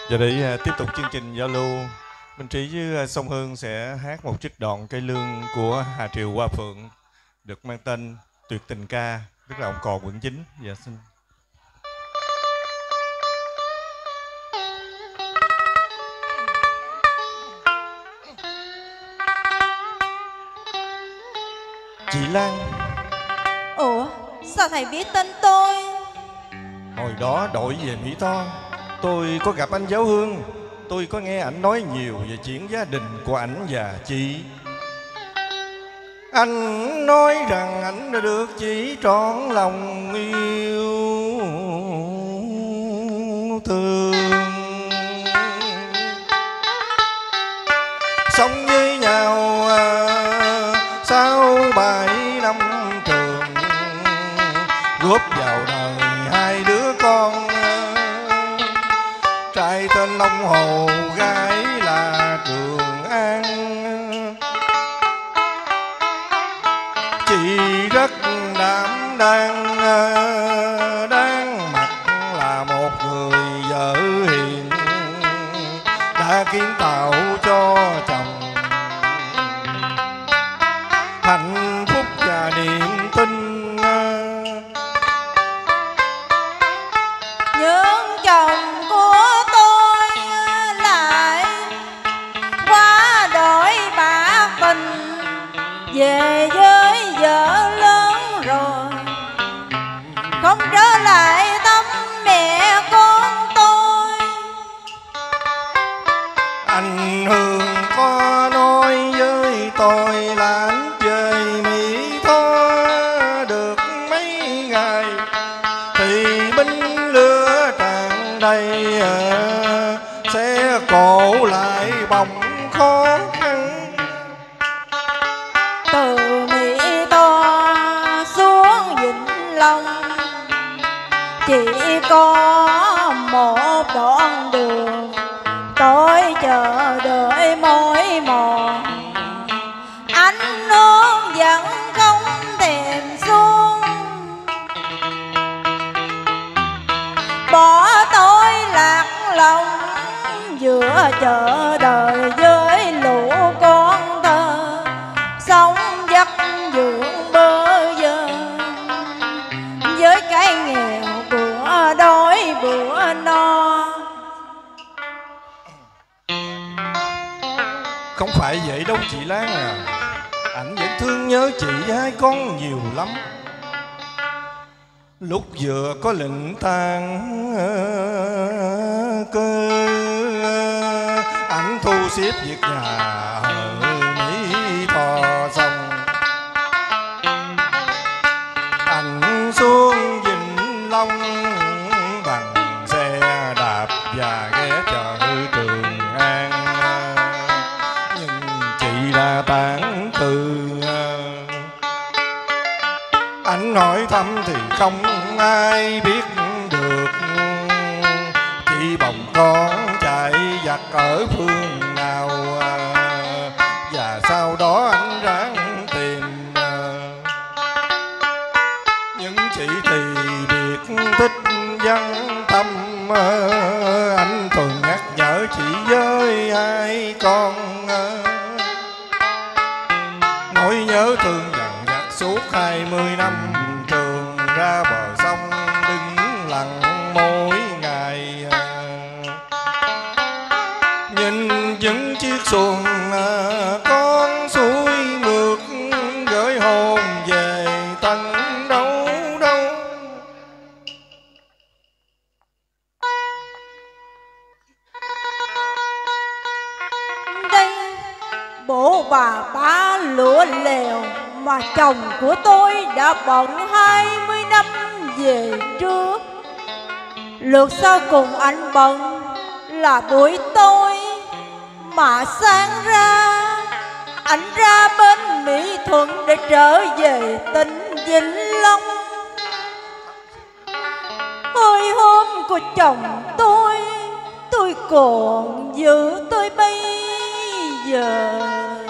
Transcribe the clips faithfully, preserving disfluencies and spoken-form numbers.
Giờ để tiếp tục chương trình giao lưu, Minh Trí với Song Hương sẽ hát một trích đoạn cải lương của Hà Triều Hoa Phượng được mang tên Tuyệt Tình Ca, tức là ông cò quận chín. Dạ xin. Chị Lan. Ủa, sao thầy biết tên tôi? Hồi đó đổi về Mỹ Tho, tôi có gặp anh Giáo Hương. Tôi có nghe ảnh nói nhiều về chuyện gia đình của ảnh và chị. Anh nói rằng ảnh đã được chị trọn lòng yêu thương, sống với nhau sau bảy năm trường, góp vào đời hai đứa con, trai tên Long Hồ, gái là Trường An. Chị rất đảm đang, đáng mặt là một người vợ hiền, đã kiến tạo cho chồng hạnh phúc và niềm tin. Nhưng chồng của tôi lại quá đổi bạc tình, về với vợ lớn rồi, không trở lại thăm mẹ con tôi. Anh Hương có nói với tôi là anh chơi Mỹ Tho được mấy ngày thì binh lửa tràn đầy, xe cộ lại bồng khó khăn. Từ Mỹ Tho xuống Vĩnh Long chỉ có một đoạn đường, tôi chờ đợi mỏi mòn, anh Hương vẫn không thèm xuống, bỏ tôi lạc lòng giữa chợ đời với lũ con thơ, sống vắt vưởng bơ vơ với cái nghèo bữa đói bữa no. Không phải vậy đâu chị Lan à, ảnh vẫn thương nhớ chị với hai con nhiều lắm. Lúc vừa có lệnh tang cơ, ảnh thu xếp việc nhà ở Mỹ Tho xong, ảnh xuống Vĩnh Long bằng xe đạp và ghé chợ Trường An. Nhưng chị đã tán từ, anh hỏi thăm thì không ai biết được, chị bồng con chạy giặt ở phương nào, và sau đó anh ráng tìm. Nhưng chị thì biệt thích văn thăm, anh thường nhắc nhở chị với hai con, nỗi nhớ thương dằn vặt suốt hai mươi năm trường, ra bờ sông đứng lặng mỗi ngày, nhìn những chiếc xuồng con suối ngược gửi hồn về tận đâu đâu. Đây bộ bà ba lụa lèo mà chồng của tôi đã bận hai mươi năm về trước. Lượt sau cùng anh bận là buổi tối, mà sáng ra anh ra bên Mỹ Thuận để trở về tỉnh Vĩnh Long. Hơi hôm của chồng tôi, tôi còn giữ tôi bây giờ.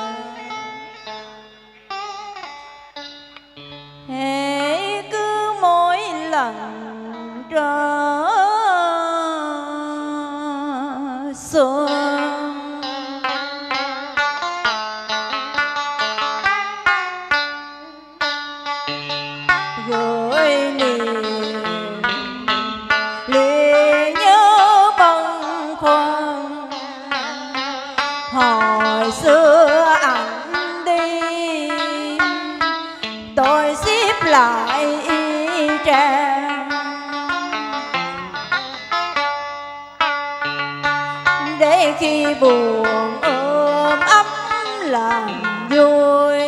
Hễ cứ mỗi lần trở sương. Gửi niềm lìa nhớ bâng khuâng, hồi xưa anh đi tôi xếp lại y chang, để khi buồn ôm ấp làm vui.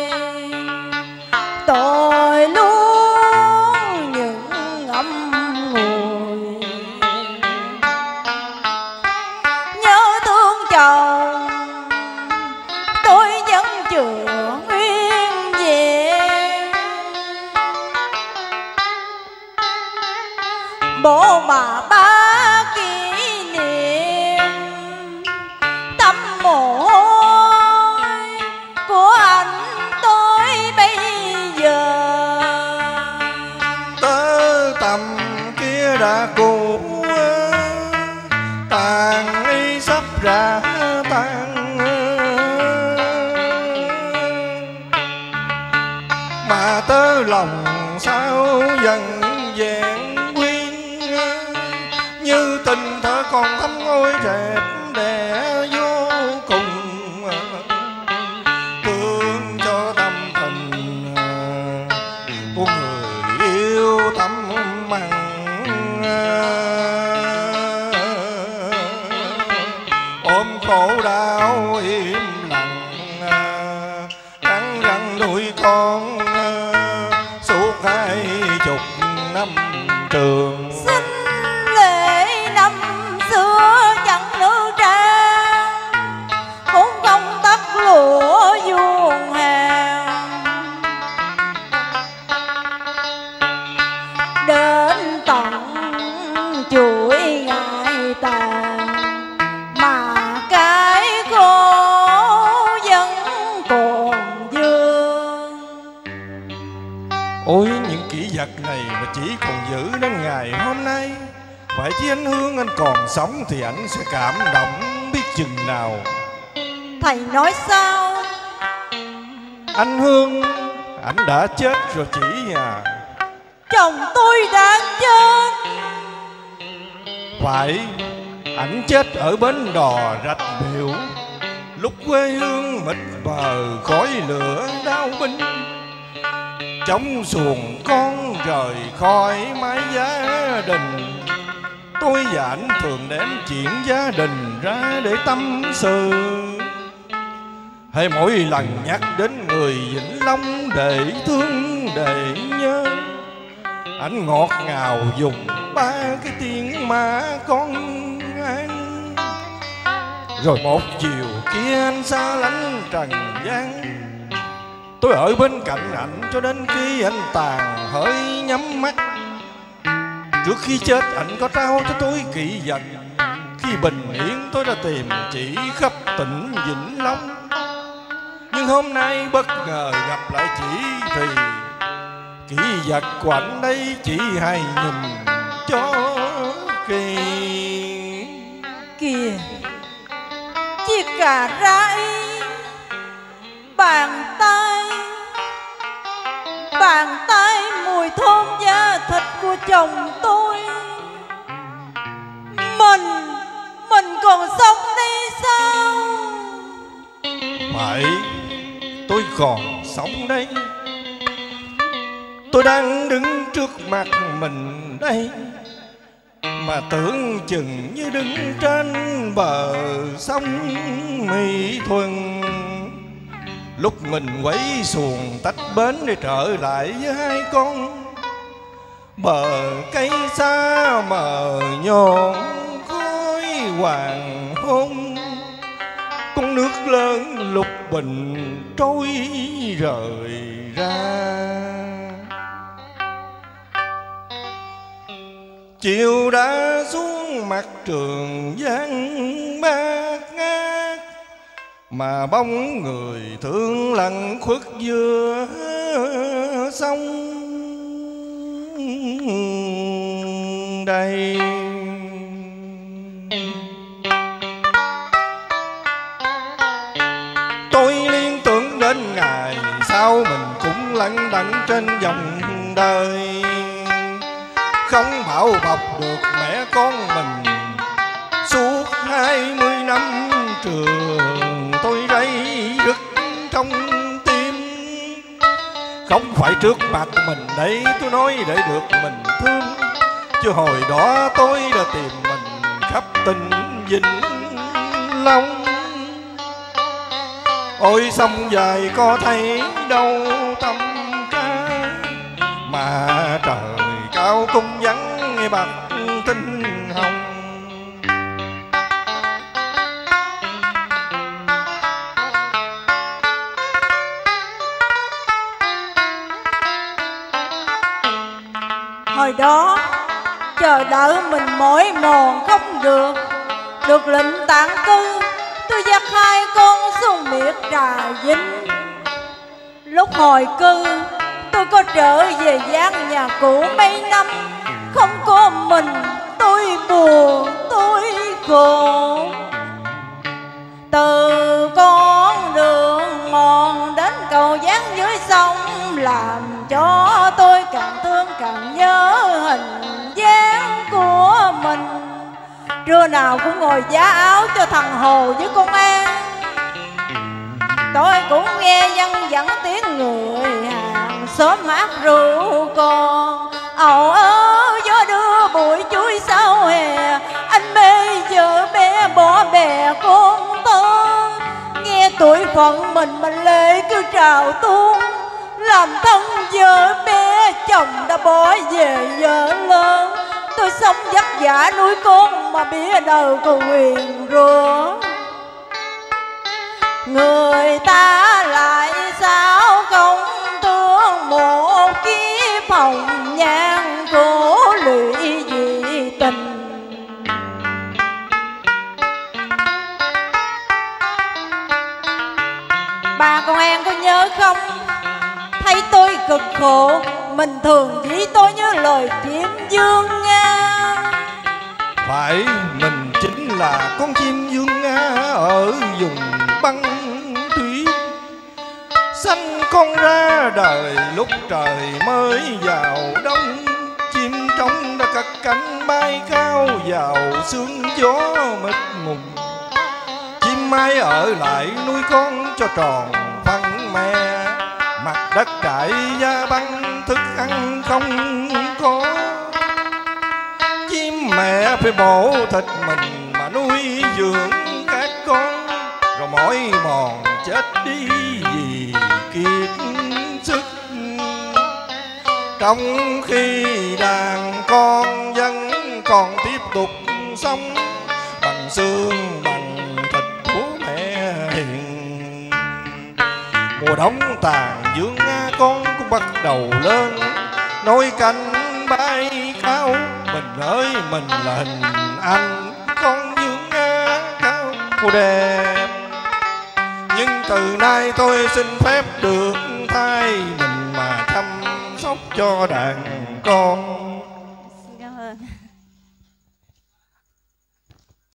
Tôi luôn những ngậm ngùi nhớ thương chồng, tôi vẫn chưa nguyên vẹn. Bố bà ba kỷ niệm tâm mồ hôi của anh tôi bây giờ. Tớ tầm kia đã cũ, tàn y sắp ra tan, mà tớ lòng sao dần vẹn nguyên, như tình thơ còn thắm ngôi đẹp đẽ vô cùng. Thương cho tâm tình của người yêu thắm mặn, ôm khổ đau im lặng, cắn răng nuôi con suốt hai chục năm trường. Xin lễ năm xưa chẳng nữ trang, cũng không tắt lụa vuông hàng, đến tận chuỗi ngày tàn mà cái khổ vẫn còn vương. Ôi những kỷ vật này mà chỉ còn giữ đến ngày hôm nay. Phải chứ anh Hương anh còn sống thì anh sẽ cảm động biết chừng nào. Thầy nói sao? Anh Hương anh đã chết rồi chị à. Chồng tôi đã chết. Phải, ảnh chết ở bến đò Rạch Miễu, lúc quê hương mịt bờ khói lửa đau binh. Chống xuồng con rời khỏi mái gia đình, tôi và ảnh thường đem chuyện gia đình ra để tâm sự. Hay mỗi lần nhắc đến người Vĩnh Long để thương để nhớ, anh ngọt ngào dùng ba cái tiếng mà con ăn. Rồi một chiều kia anh xa lánh trần gian, tôi ở bên cạnh anh cho đến khi anh tàn hơi nhắm mắt. Trước khi chết anh có trao cho tôi kỷ vật, khi bình yên tôi đã tìm chỉ khắp tỉnh Vĩnh Long. Nhưng hôm nay bất ngờ gặp lại chị thì kỷ vật của anh đây chỉ hay nhìn cho kỳ. Kìa, chiếc cà rai, bàn tay, bàn tay mùi thơm da thịt của chồng tôi. Mình, mình còn sống đây sao? Phải, tôi còn sống đây. Tôi đang đứng trước mặt mình đây, mà tưởng chừng như đứng trên bờ sông Mỹ Thuận. Lúc mình quấy xuồng tách bến để trở lại với hai con, bờ cây xa mờ nhọn khói hoàng hôn. Con nước lớn lục bình trôi rời ra. Chiều đã xuống mặt Trường Giang bát ngát, mà bóng người thương lặng khuất giữa sông đây. sao mình cũng lận đận trên dòng đời. Không bảo bọc được mẹ con mình suốt hai mươi năm trường, tôi rây rứt trong tim. Không phải trước mặt mình đây tôi nói để được mình thương, chứ hồi đó tôi đã tìm mình khắp tỉnh Vĩnh Long. Ôi sông dài có thấy đâu tâm ca, mà trời cao cũng vắng nghe bạc tinh hồng. Hồi đó chờ đợi mình mỏi mòn không được, được lệnh tản cư, tôi dắt hai con xuống miệt Trà Vinh. Lúc hồi cư tôi có trở về gian nhà cũ mấy năm, không có mình tôi buồn tôi khổ. Từ con đường mòn đến cầu dán dưới sông, làm cho tôi càng thương càng nhớ hình dáng của mình. Trưa nào cũng ngồi giá áo cho thằng Hồ với công an. Tôi cũng nghe văng vẳng tiếng người hàng xóm hát rượu con, ầu ơ gió đưa bụi chuối sau hè, anh mê vợ bé bỏ bè con tơ. Nghe tuổi phận mình mà lệ cứ trào tuôn, làm thân vợ bé chồng đã bỏ về vợ lớn. Tôi sống vất vả nuôi con mà bia đầu cầu nguyền rủa. Người ta lại sao không thương một kiếp hồng nhan khổ lụy vì tình. Bà con An có nhớ không? Thấy tôi cực khổ, mình thường chỉ tôi nhớ lời chim dương Nga. Phải, mình chính là con chim dương Nga ở vùng băng tuyết. Sanh con ra đời lúc trời mới vào đông, chim trống đã cất cánh bay cao vào sương gió mịt mùng. Chim mai ở lại nuôi con cho tròn phân mẹ, mặt đất trải da băng thức ăn không có. Chim mẹ phải bổ thịt mình mà nuôi dưỡng các con, rồi mỏi mòn chết đi vì kiệt sức. Trong khi đàn con vẫn còn tiếp tục sống bằng xương bằng thịt của mẹ hiền. Mùa đông tàn dương Nga con cũng bắt đầu lớn, nối cánh bay cao. Mình ơi mình là hình anh con dương Nga cao đẹp. Nhưng từ nay tôi xin phép được thay mình mà chăm sóc cho đàn con.